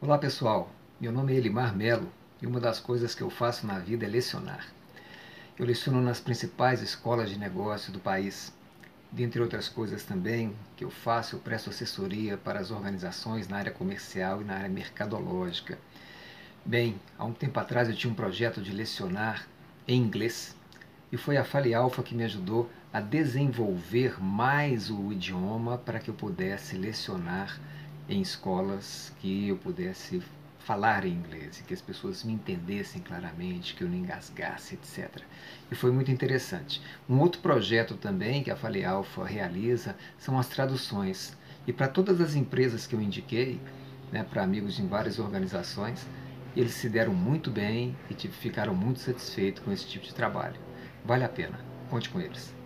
Olá pessoal, meu nome é Elimar Melo e uma das coisas que eu faço na vida é lecionar. Eu leciono nas principais escolas de negócio do país. Dentre outras coisas também que eu faço, eu presto assessoria para as organizações na área comercial e na área mercadológica. Bem, há um tempo atrás eu tinha um projeto de lecionar em inglês e foi a Fale Alpha que me ajudou a desenvolver mais o idioma para que eu pudesse lecionar em escolas, que eu pudesse falar em inglês e que as pessoas me entendessem claramente, que eu não engasgasse, etc. E foi muito interessante. Um outro projeto também que a Fale Alpha realiza são as traduções. E para todas as empresas que eu indiquei, né, para amigos em várias organizações, eles se deram muito bem e ficaram muito satisfeitos com esse tipo de trabalho. Vale a pena. Conte com eles.